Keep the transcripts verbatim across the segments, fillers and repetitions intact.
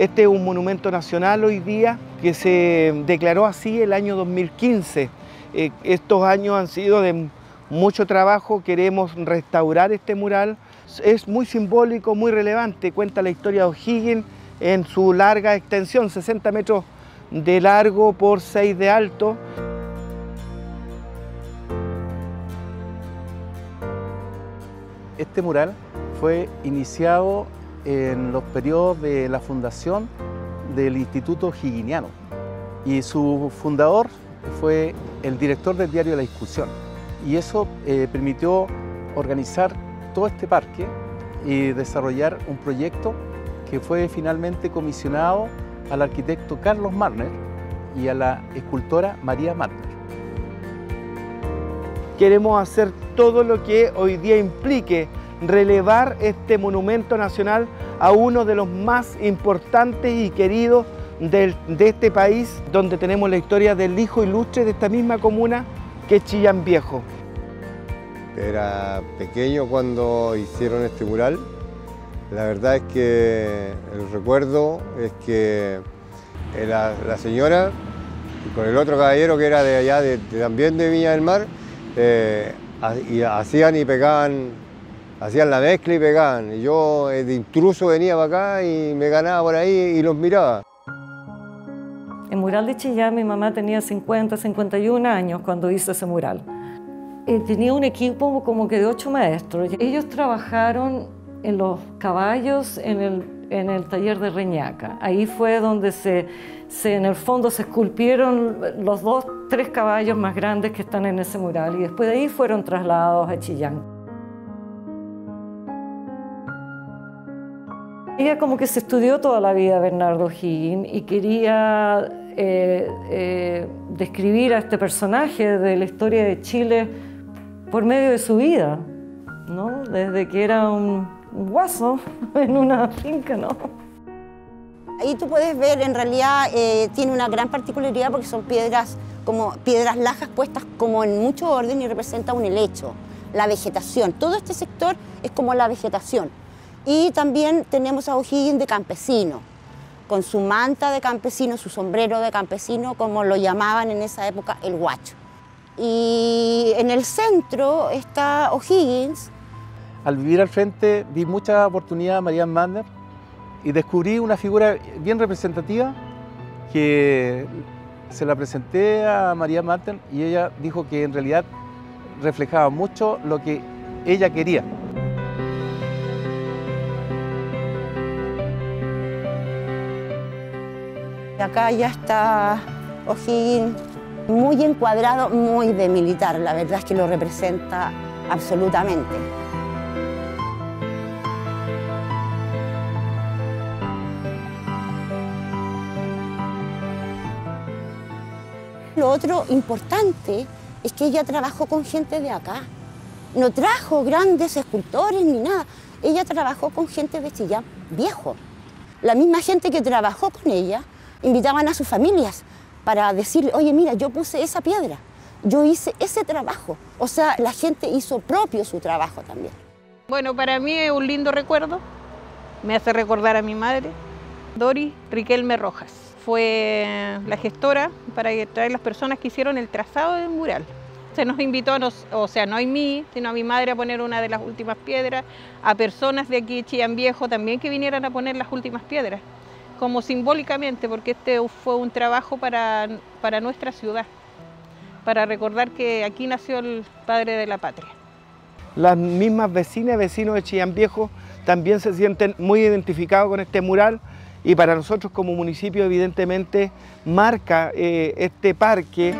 Este es un monumento nacional hoy día que se declaró así el año dos mil quince. Eh, estos años han sido de mucho trabajo, queremos restaurar este mural. Es muy simbólico, muy relevante, cuenta la historia de O'Higgins en su larga extensión, sesenta metros de largo por seis de alto. Este mural fue iniciado en los periodos de la fundación del Instituto O'Higginiano y su fundador fue el director del diario La Discusión, y eso eh, permitió organizar todo este parque y desarrollar un proyecto que fue finalmente comisionado al arquitecto Carlos Marner y a la escultora María Marner. Queremos hacer todo lo que hoy día implique relevar este monumento nacional a uno de los más importantes y queridos del, de este país, donde tenemos la historia del hijo ilustre de esta misma comuna, que es Chillán Viejo. Era pequeño cuando hicieron este mural. La verdad es que el recuerdo es que la, la señora, con el otro caballero que era de allá, de, de, también de Viña del Mar, eh, y hacían y pegaban, hacían la mezcla y pegaban. Y yo de intruso venía para acá y me ganaba por ahí y los miraba. El mural de Chillán, mi mamá tenía cincuenta, cincuenta y un años cuando hizo ese mural. Eh, tenía un equipo como que de ocho maestros. Ellos trabajaron en los caballos en el, en el taller de Reñaca. Ahí fue donde se, se, en el fondo se esculpieron los dos, tres caballos más grandes que están en ese mural, y después de ahí fueron trasladados a Chillán. Ella como que se estudió toda la vida Bernardo O'Higgins y quería eh, eh, describir a este personaje de la historia de Chile por medio de su vida, ¿no? Desde que era un, un guaso en una finca, ¿no? Ahí tú puedes ver, en realidad eh, tiene una gran particularidad porque son piedras, como piedras lajas puestas como en mucho orden, y representa un helecho, la vegetación. Todo este sector es como la vegetación. Y también tenemos a O'Higgins de campesino, con su manta de campesino, su sombrero de campesino, como lo llamaban en esa época, el guacho. Y en el centro está O'Higgins. Al vivir al frente vi mucha oportunidad a María Marner y descubrí una figura bien representativa que se la presenté a María Marner y ella dijo que en realidad reflejaba mucho lo que ella quería. Acá ya está O'Higgins muy encuadrado, muy de militar. La verdad es que lo representa absolutamente. Lo otro importante es que ella trabajó con gente de acá. No trajo grandes escultores ni nada. Ella trabajó con gente de Chillán Viejo. La misma gente que trabajó con ella invitaban a sus familias para decirle, oye, mira, yo puse esa piedra, yo hice ese trabajo. O sea, la gente hizo propio su trabajo también. Bueno, para mí es un lindo recuerdo. Me hace recordar a mi madre, Doris Riquelme Rojas. Fue la gestora para traer las personas que hicieron el trazado del mural. Se nos invitó, a nos, o sea, no a mí, sino a mi madre a poner una de las últimas piedras, a personas de aquí, Chillán Viejo, también que vinieran a poner las últimas piedras, como simbólicamente, porque este fue un trabajo para, para nuestra ciudad, para recordar que aquí nació el padre de la patria. Las mismas vecinas y vecinos de Chillán Viejo también se sienten muy identificados con este mural, y para nosotros como municipio evidentemente marca eh, este parque.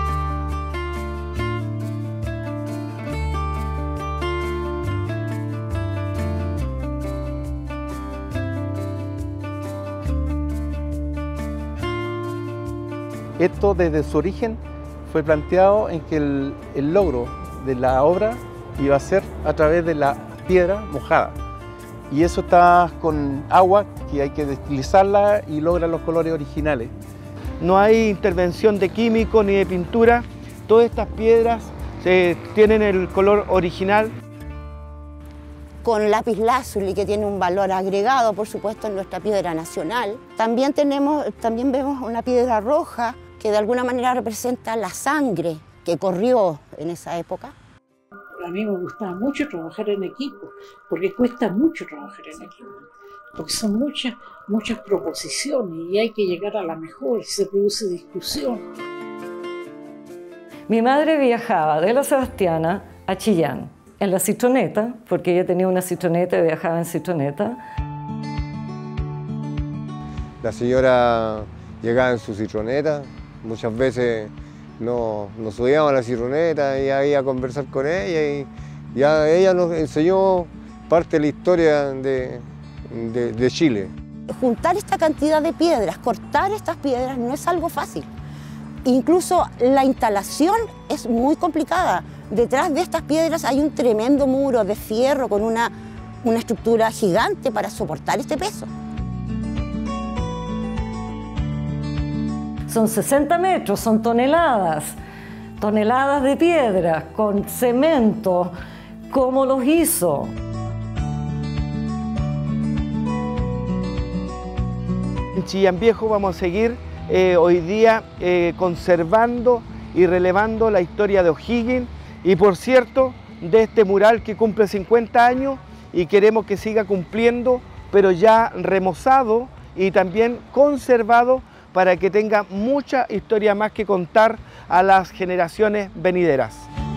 Esto desde su origen fue planteado en que el, el logro de la obra iba a ser a través de la piedra mojada. Y eso está con agua, que hay que deslizarla y logra los colores originales. No hay intervención de químicos ni de pintura. Todas estas piedras eh, tienen el color original. con lapislázuli, que tiene un valor agregado, por supuesto, en nuestra piedra nacional. También, tenemos, también vemos una piedra roja que de alguna manera representa la sangre que corrió en esa época. A mí me gustaba mucho trabajar en equipo, porque cuesta mucho trabajar en equipo, porque son muchas, muchas proposiciones y hay que llegar a la mejor, se produce discusión. Mi madre viajaba de La Sebastiana a Chillán, en la citroneta, porque ella tenía una citroneta y viajaba en citroneta. La señora llegaba en su citroneta, muchas veces nos, nos subíamos a la citroneta y ahí a conversar con ella, y ya ella nos enseñó parte de la historia de, de, de Chile. Juntar esta cantidad de piedras, cortar estas piedras no es algo fácil. Incluso la instalación es muy complicada. Detrás de estas piedras hay un tremendo muro de fierro con una, una estructura gigante para soportar este peso. Son sesenta metros, son toneladas, toneladas de piedra con cemento. ¿Cómo los hizo? En Chillán Viejo vamos a seguir eh, hoy día eh, conservando y relevando la historia de O'Higgins y, por cierto, de este mural que cumple cincuenta años y queremos que siga cumpliendo, pero ya remozado y también conservado para que tenga mucha historia más que contar a las generaciones venideras.